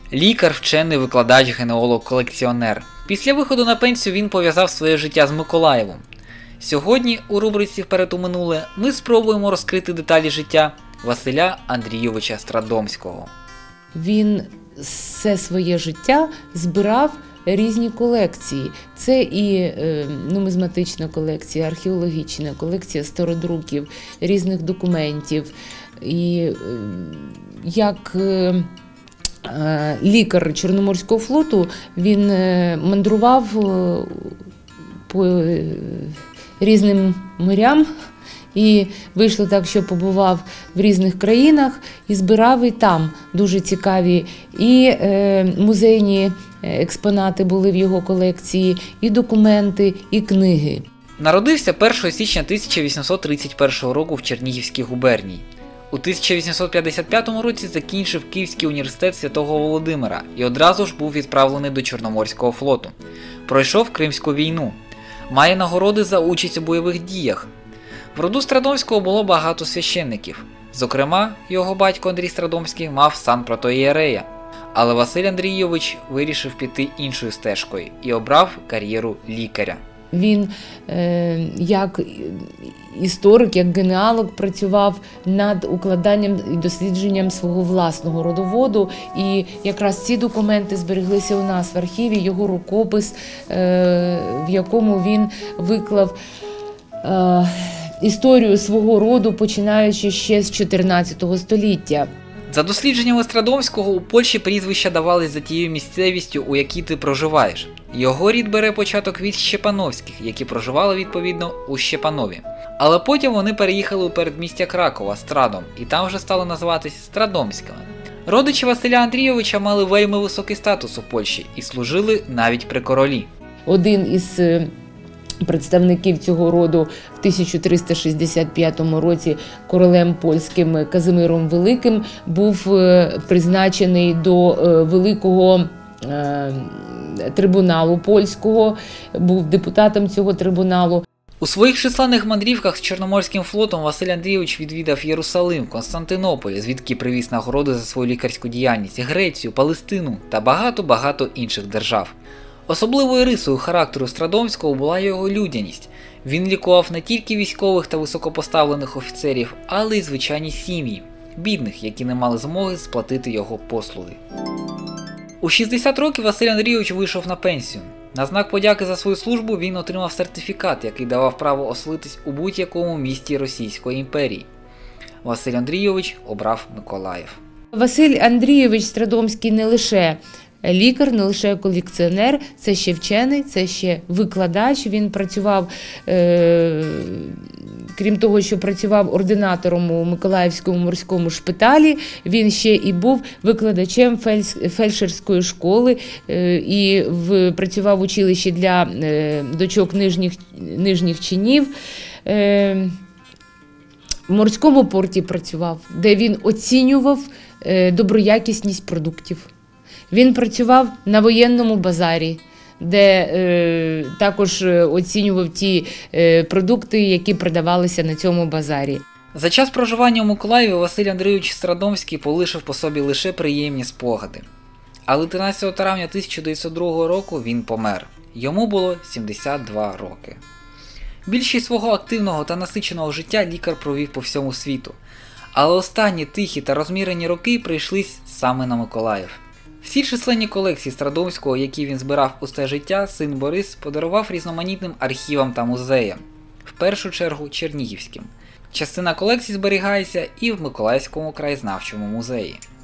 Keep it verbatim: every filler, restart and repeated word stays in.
Лікар, вчений, викладач, генеолог, колекціонер. Після виходу на пенсію він пов'язав своє життя з Миколаєвом. Сьогодні у рубриці «Вперед у минуле» ми спробуємо розкрити деталі життя Василя Андрійовича Страдомського. Він все своє життя збирав різні колекції. Це і е, нумізматична колекція, археологічна колекція стародруків, різних документів. І е, як е, лікар Чорноморського флоту він е, мандрував е, по е, різним морям. І вийшло так, що побував в різних країнах і збирав і там дуже цікаві і е, музейні експонати були в його колекції, і документи, і книги. Народився першого січня тисяча вісімсот тридцять першого року в Чернігівській губернії. У тисяча вісімсот п'ятдесят п'ятому році закінчив Київський університет Святого Володимира і одразу ж був відправлений до Чорноморського флоту. Пройшов Кримську війну. Має нагороди за участь у бойових діях. В роду Страдомського було багато священників. Зокрема, його батько Андрій Страдомський мав сан протоієрея. Але Василь Андрійович вирішив піти іншою стежкою і обрав кар'єру лікаря. Він е, як історик, як генеалог працював над укладанням і дослідженням свого власного родоводу. І якраз ці документи збереглися у нас в архіві, його рукопис, е, в якому він виклав е, історію свого роду, починаючи ще з чотирнадцятого століття. За дослідженнями Страдомського, у Польщі прізвища давались за тією місцевістю, у якій ти проживаєш. Його рід бере початок від Щепановських, які проживали відповідно у Щепанові. Але потім вони переїхали у передмістя Кракова, Страдом, і там вже стали називатись Страдомськими. Родичі Василя Андрійовича мали вельми високий статус у Польщі і служили навіть при королі. Один із представників цього роду в тисяча триста шістдесят п'ятому році королем польським Казимиром Великим був призначений до великого трибуналу польського, був депутатом цього трибуналу. У своїх численних мандрівках з Чорноморським флотом Василь Андрійович відвідав Єрусалим, Константинополь, звідки привіз нагороди за свою лікарську діяльність, Грецію, Палестину та багато-багато інших держав. Особливою рисою характеру Страдомського була його людяність. Він лікував не тільки військових та високопоставлених офіцерів, але й звичайні сім'ї, бідних, які не мали змоги сплатити його послуги. У шістдесят років Василь Андрійович вийшов на пенсію. На знак подяки за свою службу він отримав сертифікат, який давав право оселитись у будь-якому місті Російської імперії. Василь Андрійович обрав Миколаїв. Василь Андрійович Страдомський не лише лікар, не лише колекціонер, це ще вчений, це ще викладач. Він працював, е, крім того, що працював ординатором у Миколаївському морському шпиталі, він ще і був викладачем фельдшерської школи е, і в, працював в училищі для е, дочок нижніх, нижніх чинів. Е, в морському порті працював, де він оцінював е, доброякісність продуктів. Він працював на воєнному базарі, де е, також оцінював ті е, продукти, які продавалися на цьому базарі. За час проживання у Миколаєві Василь Андрійович Страдомський полишив по собі лише приємні спогади. Але тринадцятого травня тисяча дев'ятсот другого року він помер. Йому було сімдесят два роки. Більшість свого активного та насиченого життя лікар провів по всьому світу. Але останні тихі та розмірені роки прийшлись саме на Миколаїв. Всі численні колекції Страдомського, які він збирав усе життя, син Борис подарував різноманітним архівам та музеям, в першу чергу Чернігівським. Частина колекцій зберігається і в Миколаївському краєзнавчому музеї.